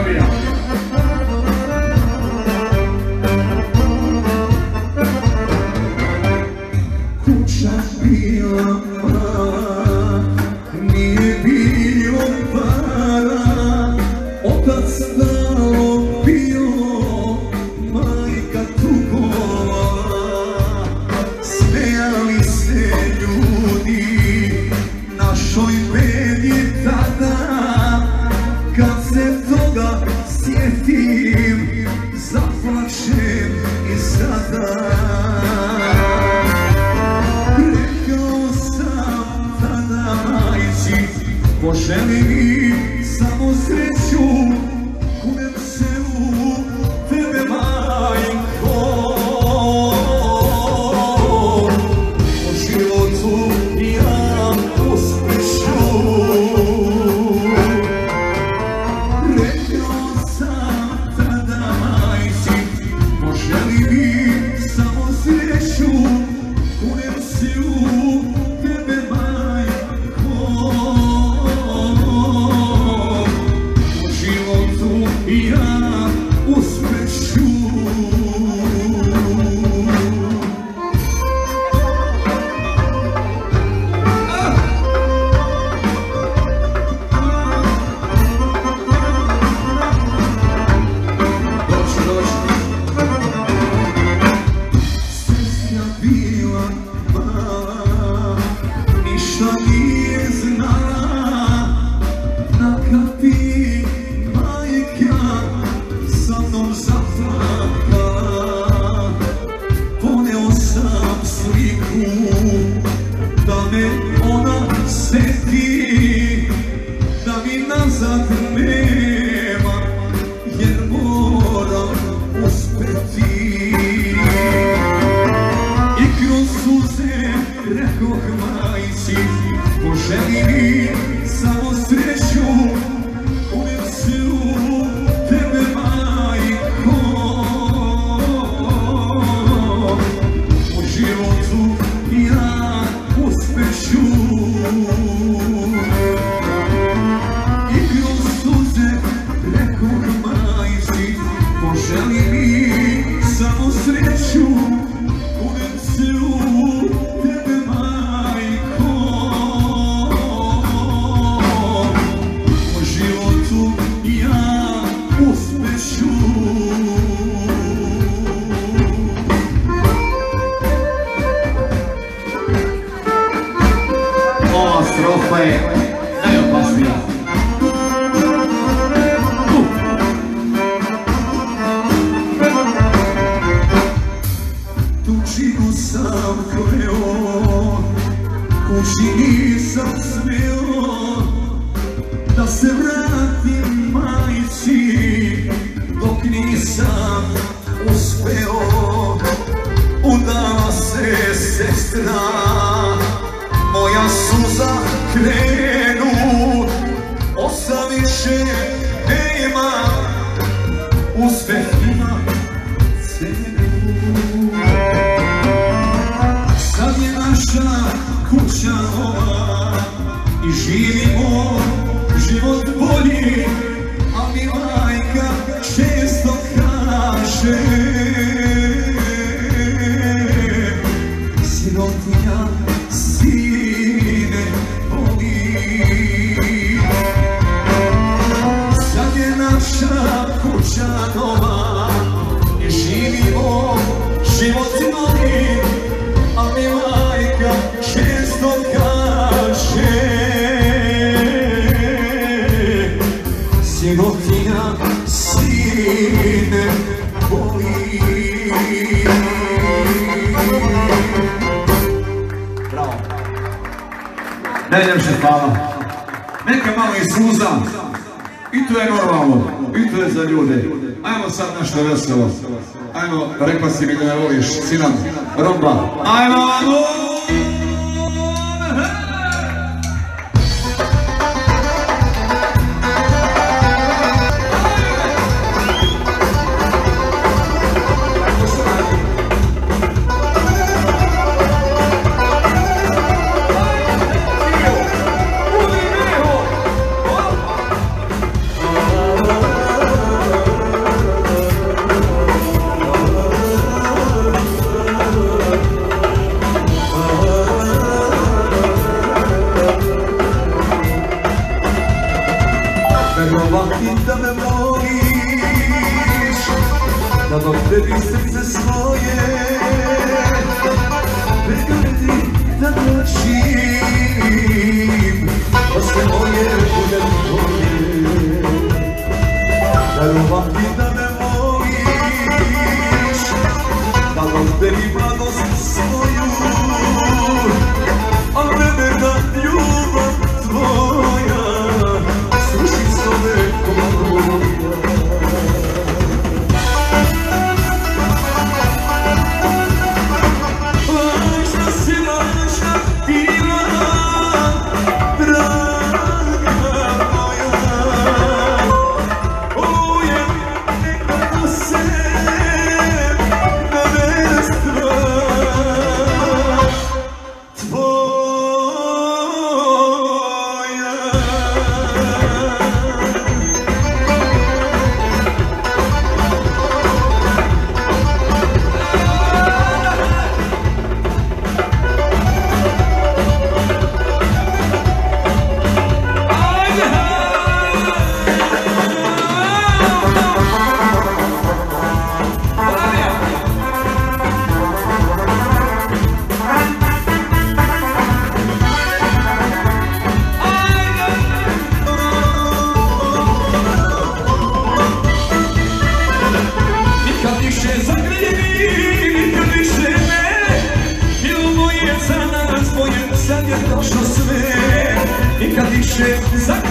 navija. Kuća bila mala, nije bilo para, otac stalo bio, majka tugovala. Smejali se ljudi našoj bedi tada, kad se toga sjetim, zaplačem i sada. Rekao sam tada majci, poželi mi samo sreću, kunem se u tebe majko. Po životu ja uspješu. Rekao sam tada majci, poželi mi samo sreću, kunem se u tebe majko. Po životu ja uspješu. Sestra bila mala, ništa nije znala, na kapi majka sa mnom zaplakala. Poneo sam sliku da me ona seti, da mi nazad nema, jer moram uspeti. I kroz suze rekoh majci, poželi mi samo sreću, kunem se u tebe majko. Po životu ja uspješu. I kroz suze rekoh majci, poželi mi samo sreću, kunem se u tebe majko. Po životu ja uspješu. Ova strofa je najopasnija. Tučinu sam kleo, kući nisam smio, da se vratim majci, dok nisam uspeo. Udala se sestra, moja suza krenu, osa više nema, uspeh ima cenu. Sad je naša kuća nova i živimo život bolji, a mi majka često kaže, sirotinja sine boli. Sad je naša kuća nova i živimo život bolji, a mi majka često kaže, sirotinja sine boli. Bravo. Najljepše hvala. Neka malo i suza. I to je normalno. I to je za ljude. Ajmo sad nešto veselo. Ajmo, rekla si mi da ne voliš, sinan, Romba. Ajmo, ajmo! verovati da me voliš, da dok tebi srce svoje pregradi da noćim, posle moje bude tvoje. Verovati da me voliš, da dok tebi mladost svoju, a mene da ljubav tvoja sluši s ove komoja. Lažna si lažna bila, draga moja, uvijek nekako se na mene strah tvoja. Nikad više zagrljeni, nikad više ne, bilo moje za nas, moje sad je došlo sve. Nikad više zagrljeni,